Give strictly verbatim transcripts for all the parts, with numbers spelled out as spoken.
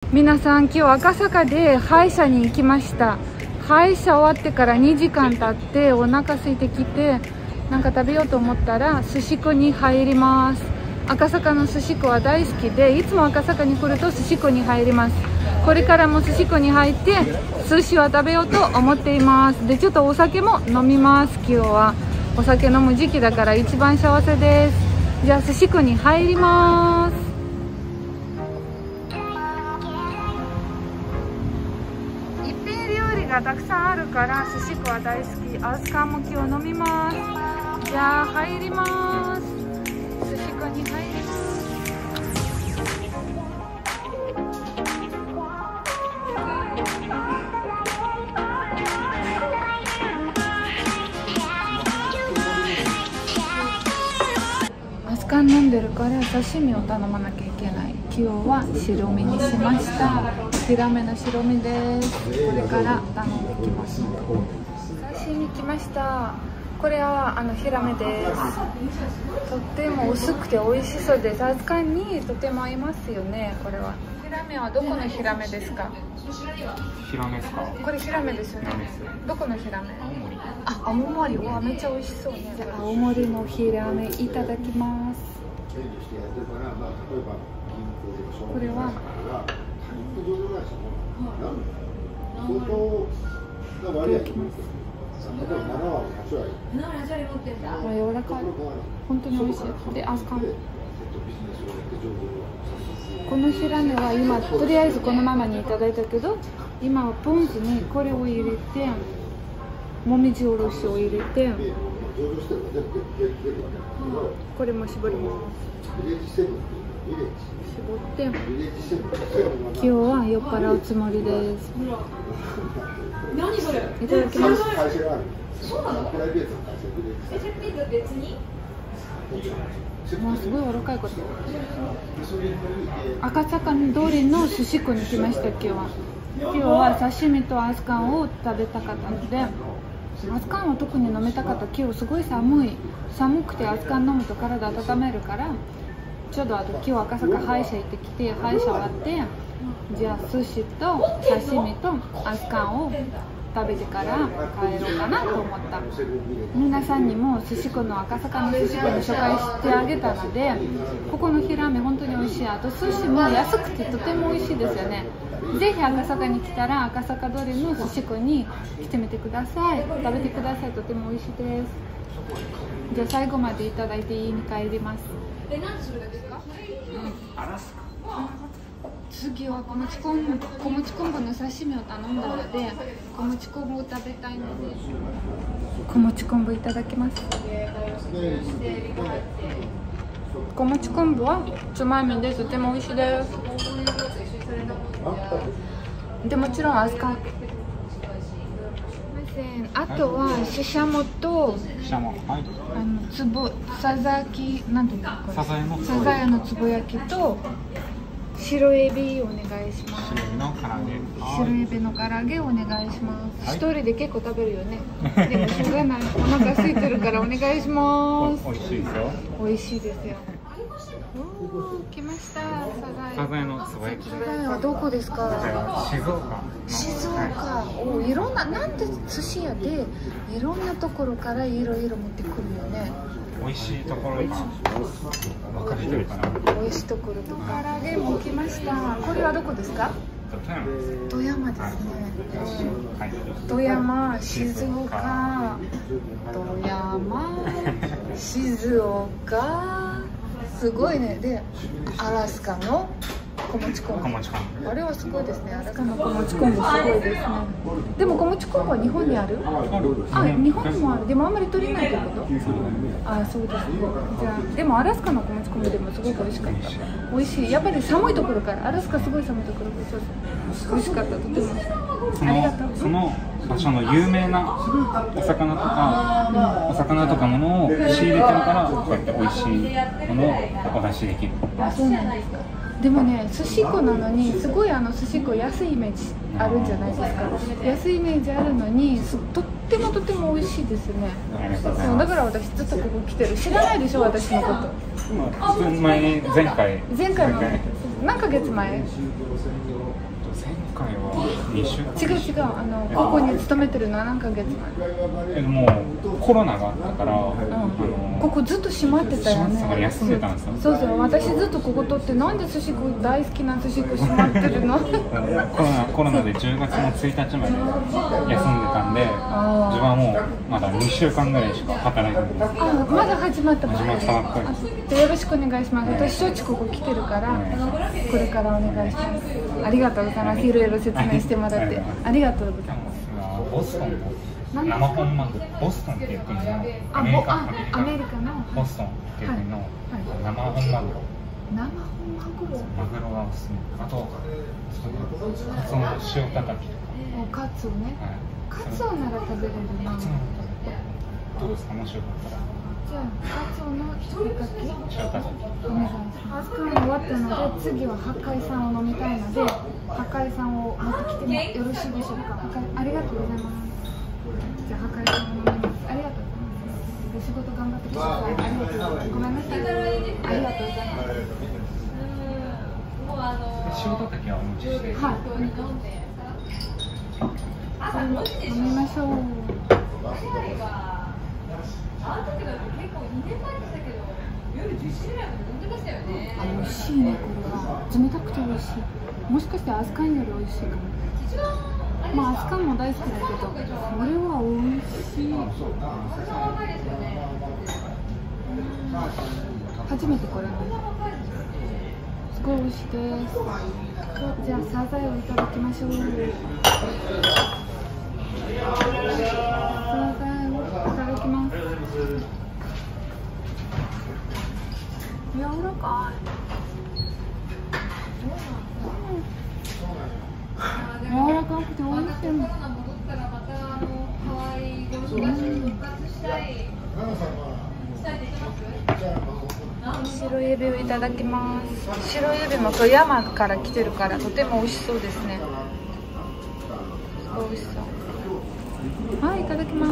皆さん、今日赤坂で歯医者に行きました。歯医者終わってからにじかん経ってお腹空いてきて、なんか食べようと思ったら寿司庫に入ります。赤坂の寿司庫は大好きで、いつも赤坂に来ると寿司庫に入ります。これからも寿司庫に入って寿司は食べようと思っています。で、ちょっとお酒も飲みます。今日はお酒飲む時期だから一番幸せです。じゃあ寿司庫に入ります。がたくさんあるから寿司庫は大好き。アスカンも今日飲みます。じゃあ入ります。寿司庫に入ります。アスカン飲んでるから刺身を頼まなきゃいけない。今日は白身にしました。ヒラメの白身です。これから頼んできます。刺身来ました。これはあのヒラメです。とっても薄くて美味しそうです。アスカンにとても合いますよね。これはヒラメはどこのヒラメですか？ ヒラメですか？ これヒラメですよね。どこのヒラメ？青森。あ、青森。うわ、めっちゃ美味しそうね。青森のヒラメいただきます。これは柔らかい。本当に美味しい。で、アスカン。このヒラメは今とりあえずこのままにいただいたけど、今はポン酢にこれを入れて、もみじおろしを入れて、これも絞ります。絞って今日は酔っ払うつもりです。何それ？いただきます。そうなの？もうすごい柔らかいこと。赤坂通りの寿司庫に来ました。今日は今日は刺身とアスカンを食べたかったので、アスカンを特に飲めたかった。今日すごい寒い寒くてアスカン飲むと体温めるから、ちょうどあと今日赤坂歯医者行ってきて、歯医者終わってじゃあ寿司と刺身とアスカンを食べてから帰ろうかなと思った。皆さんにも寿司庫の赤坂の寿司庫に紹介してあげたので、ここのヒラメ本当に美味しい。あと寿司も安くてとても美味しいですよね。ぜひ赤坂に来たら赤坂通りの寿司庫に来てみてください。食べてください。とても美味しいです。じゃあ最後までいただいて家に帰ります。え、何するんですか？次は小餅昆布、小餅昆布の刺身を頼んだので、小餅昆布を食べたいので、小餅昆布いただきます。小餅昆布はつまみでとても美味しいです。でもちろんアスカン。あとはシシャモとシャモ、はい、 あのつぼさざ焼き、なんていうのこれ、 サザエのサザエのつぼ焼きと白エビお願いします。 白エビの唐揚げ。 白エビの唐揚げお願いします。一、はい、人で結構食べるよね。でもしょうがない。お腹空いてるからお願いします。 美味しいですよ。 美味しいですよ。おー、来ました。サザエ。 サザエのつぼ焼き。 サザエはどこですか？ 静岡。 静岡。はい、お、いろんな、なんて寿司屋でいろんなところからいろいろ持ってくるよね。 美味しいところが分かれてるかな。 美味しいところと唐揚げも来ました。これはどこですか？富山ですね。はい、富山、静岡、富山、静岡。すごいね。で、アラスカの小餅昆布。あれはすごいですね。アラスカの小餅昆布すごいですね。でも小餅昆布は日本にある？あ、日本にもある。でもあんまり取れないということ？あ、そうですね。じゃあでもアラスカの小餅昆布でもすごく美味しかった。美味しい。やっぱり寒いところから、アラスカすごい寒いところから美味しかった。とても。ありがとう。 その場所の有名なお魚とか、お魚とかものを仕入れてるから、こうやって美味しいものをお出しできる。 あ、そうなんですか。でもね、寿司庫なのにすごいあの寿司庫安いイメージあるんじゃないですか。安いイメージあるのにとってもとっても美味しいですね。そうだから私ずっとここ来てる。知らないでしょ、私のこと。 前前回前回も何ヶ月前？ 前回はにしゅうかん。 違う違う、あのここに勤めてるのは何ヶ月前？ えもうコロナがあったから、うん、あのここずっと閉まってたよね。 閉まってたから休んでたんですよ。 そうそう、私ずっとここ取って、なんで寿司子大好きな寿司子閉まってるの？ コロナコロナでじゅうがつのついたちまで休んでたんで、自分はもうまだにしゅうかんぐらいしか働いてないです。 あ、まだ始まったばっかり。 始まったばっかりです。 よろしくお願いします。私しょっちゅうここ来てるから、これからお願いします。ありがとうございます。いろいろ説明してもらってありがとうございます。 ボストンの生本マグロ、ボストンっていう国のアメリカアメリカのボストンっていう国の生本マグロ。 生本マグロ。 マグロがおすすめ。あとカツオの塩たたきとか。 カツオね。カツオなら食べれるな。 どうですか、もしよかったら。 じゃあカツオの塩たたき。 塩たたき。 お願いします。アスカン終わったので、次は八海山を飲みたいので、八海山を持ってきてもよろしいでしょうか。ありがとうございます。じゃあ八海山を飲みます。ありがとうございます。お仕事頑張ってください。ありがとうございます。ごめんなさい。ありがとうございます。 塩たたきはお持ちして。 はい。飲みましょう。美味しいね、これは。冷たくて美味しい。もしかしてアスカンより美味しいかも。まあアスカンも大好きだけど、これは美味しい。初めてこれ飲んだ。すごい美味しいです。じゃあサザエをいただきましょう。サザエをいただきます。柔らかい。柔らかくて美味しい。白エビをいただきます。白エビも富山から来てるからとても美味しそうですね。すごい美味しそう。はい、いただきます。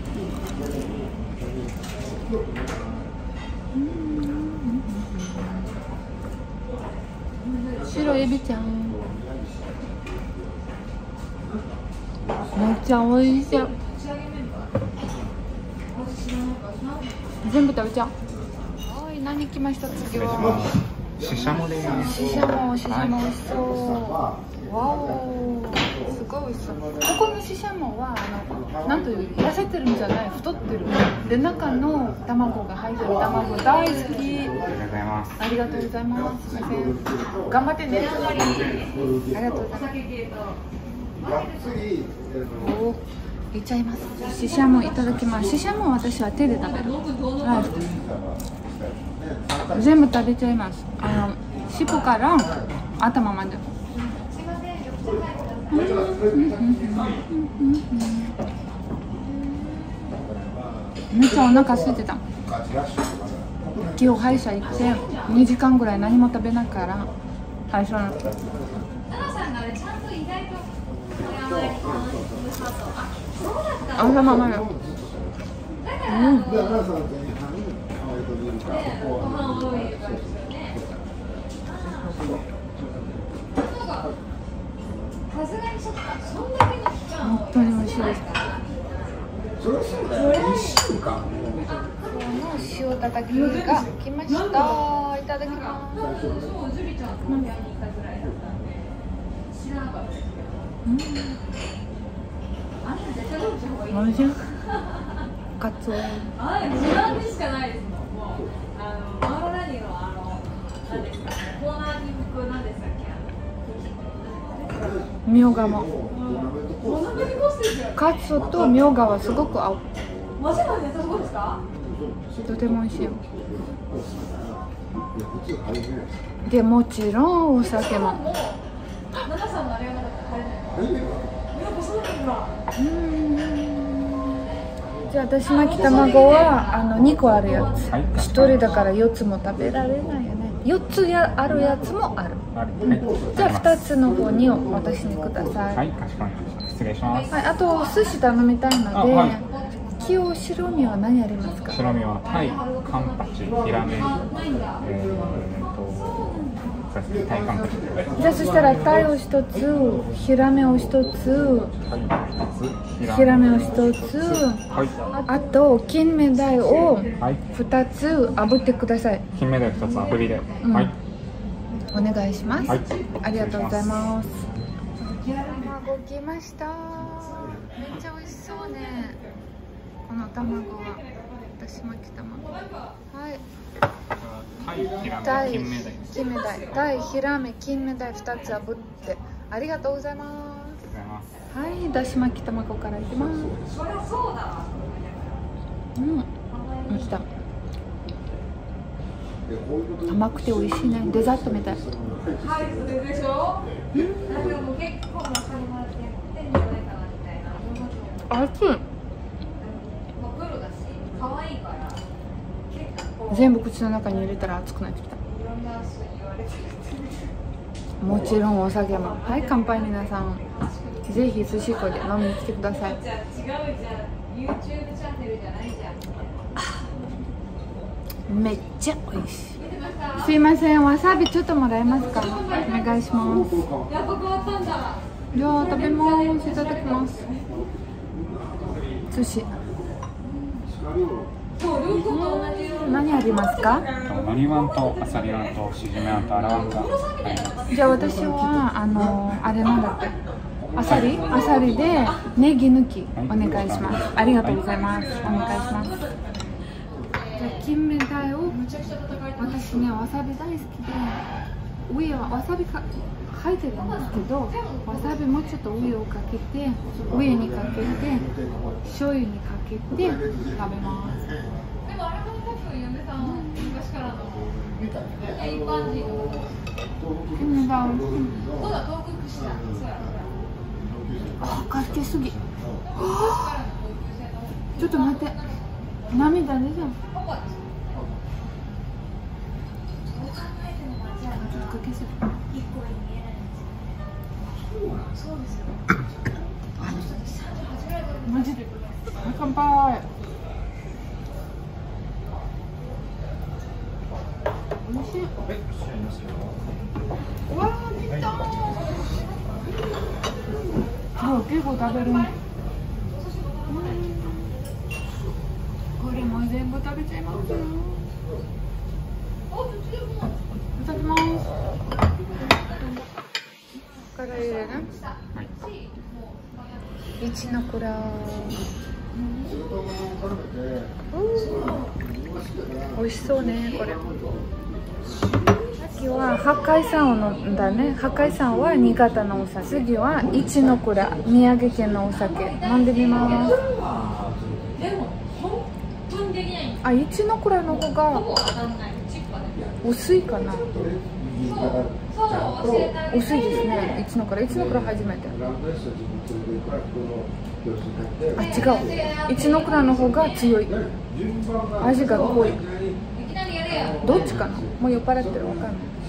白エビちゃんめっちゃ美味しい。全部食べちゃう。はい、何来ました次は。 シシャモです。 シシャモ、シシャモ美味しそう。わお、すごい美味しそう。ここのシシャモはあのなんという痩せてるんじゃない、太ってる。で中の卵が入ってる卵大好き。 ありがとうございます。 ありがとうございます。すみません。頑張ってね。ありがとうございます。おお、いっちゃいます。シシャモいただきます。シシャモは私は手で食べる。はい。全部食べちゃいます。あの尻尾から頭まで。めっちゃお腹空いてた。今日歯医者行ってにじかんぐらい何も食べないから最初の朝ままよ。うん。本当に美味しいです。塩たたきが来ました。いただきます。うん。美味しい。カツオ。 自慢でしかないですもん。もうあのマロラニのあの何ですか、コーナーに向く何でしたっけ。 みょうがも。カツオとみょうがはすごく合う。 マジなんですか、そうですか。 とても美味しいよ。でもちろんお酒も。 奈々さんのあれがなかったら入れない。うん。 じゃあ私巻き卵はあのにこあるやつ。ひとりだからよっつも食べられないよね。よっつやあるやつもある。じゃあふたつの方に私にください。 はい、かしこまりました。失礼します。 はい、あと寿司頼みたいので、はい、今日白身は何ありますか？ 白身はタイ、カンパチ、ヒラメ、えーとそうですね、タイ感覚で。 じゃあそしたらタイを一つ、ヒラメを一つ、 はい、 ヒラメを一つ、 はい、 あと金目鯛をはい、 二つ炙ってください。 金目鯛ふたつ炙りで、 うん、 はい、 お願いします。 はい、 ありがとうございます。卵来ました。めっちゃ美味しそうね。この卵はだし巻き卵。はい。 タイ、ヒラメ、 タイ、 金目鯛。 金目鯛、タイ、ヒラメ、金目鯛二つ炙って。ありがとうございます。はい、だし巻き卵からいきます。うん、美味しい。甘くて美味しいね。デザートみたい。熱い。全部口の中に入れたら熱くなってきた。もちろんお酒も。はい、乾杯皆さん。ぜひ寿司粉で飲みに来てください。めっちゃ美味しい。すいません、わさびちょっともらえますか？お願いします。じゃあ食べます。いただきます。寿司。うん、何ありますか？ のりわんとあさりわんとしじめわんとあらわんがあります。 じゃあ私はあのあれなんだっけ？あさり？あさりでネギ抜きお願いします。ありがとうございます。お願いします。じゃあ金目鯛を、私ねわさび大好きで、上はわさびか入ってるんですけど、わさびもちょっと上をかけて、上にかけて醤油にかけて食べます。 でもあれも多分嫁さん昔からの一般人の金目鯛。 そうだ、遠く串だ。そうや。 あ、かけすぎ。ちょっと待って。涙出ちゃう。かけすぎ。マジで。乾杯。美味しい。うわー、できたー。あ、結構食べる。これも全部食べちゃいますよ。いただきます。から入れる。一の蔵。美味しそうね、これ。さっきは八海山を飲んだね。八海山は新潟のお酒。次は一の蔵、宮城県のお酒。飲んでみます。あ、一の蔵の方が薄いかな。薄いですね。一の蔵、一の蔵初めて。あ、違う。一の蔵の方が強い。味が濃い。どっちかな。もう酔っ払ってる、わかんない。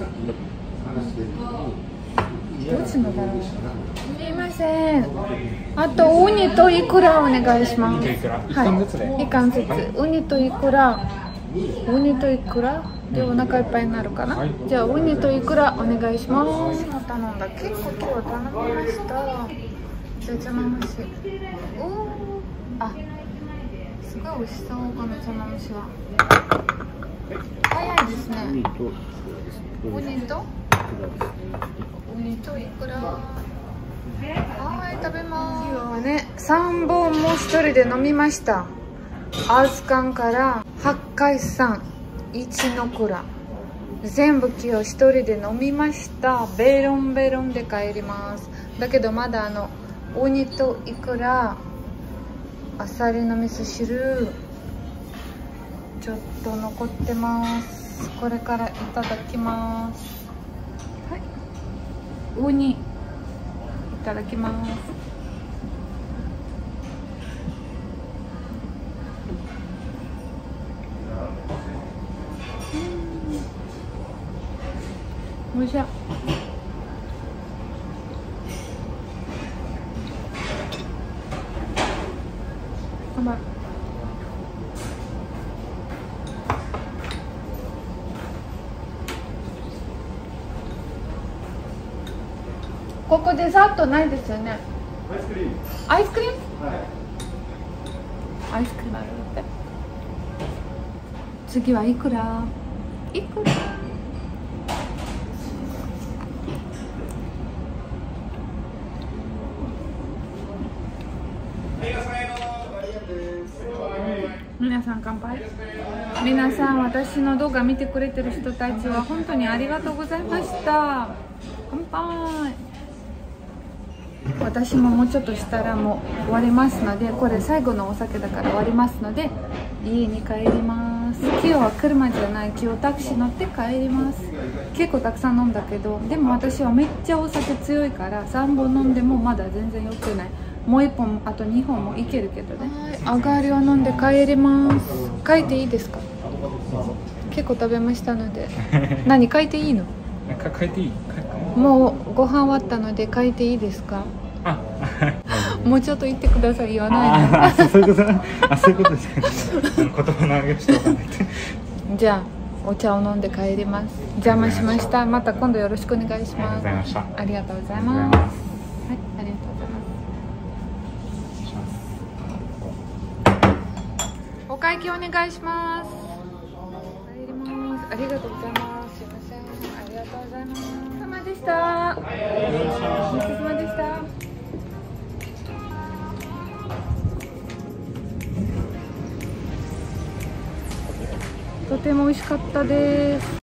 どっちのだろう。すみません。あとウニとイクラお願いします。はい。一貫ずつ。ウニとイクラ。ウニとイクラでお腹いっぱいになるかな。はい、じゃあウニとイクラお願いします。頼んだ。結構今日頼みました。じゃじゃまむし。おお。あ、すごい美味しそう、この茶まむしは。早いですね。ウニとウニとイクラ。はい、食べます。今日はね、さんぼんも一人で飲みました。アズカンから八海山、一の蔵、全部今日一人で飲みました。ベロンベロンで帰ります。だけどまだあのウニとイクラ、あさりの味噌汁ちょっと残ってます。これからいただきます。はい、ウニいただきます。おいしい。甘い。 ここデザートないですよね。アイスクリーム。アイスクリームあるって。次はいくら。いくら。皆さん乾杯。皆さん、私の動画見てくれてる人たちは本当にありがとうございました。乾杯。私ももうちょっとしたらもう終わりますので、これ最後のお酒だから終わりますので、家に帰ります。今日は車じゃない、今日タクシー乗って帰ります。結構たくさん飲んだけど、でも私はめっちゃお酒強いからさんぼん飲んでもまだ全然良くない。もういっぽん、あとにほんもいけるけどね。上がりを飲んで帰ります。書いていいですか？結構食べましたので。何書いていいの？ 書いていい？ もうご飯終わったので書いていいですか？ あ、 もうちょっと言ってください。言わないで。 あ、そういうこと。あ、そういうことですか。言葉の上げしかわかんない。 じゃあお茶を飲んで帰ります。邪魔しました。また今度よろしくお願いします。ありがとうございます。はい、ありがとうございます。お会計お願いします。帰ります。ありがとうございます。すいません。ありがとうございます。お疲れ様でした。お疲れ様でした。とても美味しかったです。